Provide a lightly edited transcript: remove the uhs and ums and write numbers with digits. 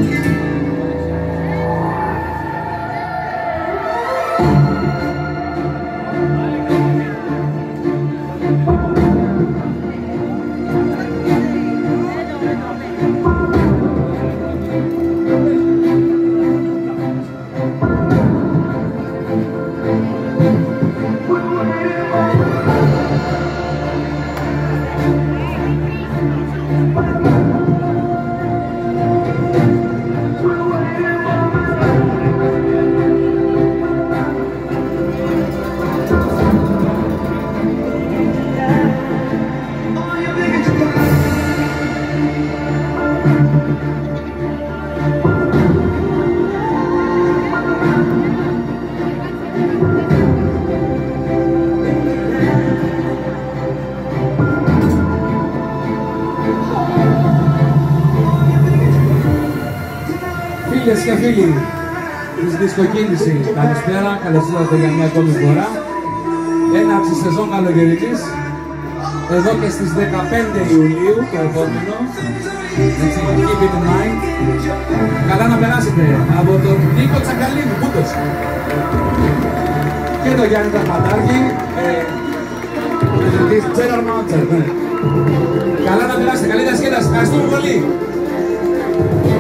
Φίλες και φίλοι της δισκοκίνησης, καλησπέρα, καλώς ήρθατε για μια ακόμη φορά. Έναρξη σεζόν καλοκαιρινής, εδώ και στις 15 Ιουλίου το επόμενο. Έτσι, keep it in mind. Καλά να περάσετε από τον Νίκο Τσακαλίνη, Κούτος. Και τον Γιάννη Ταρματάρχη, της General Manager. Καλά να περάσετε, καλή διασκέδαση, ευχαριστούμε πολύ.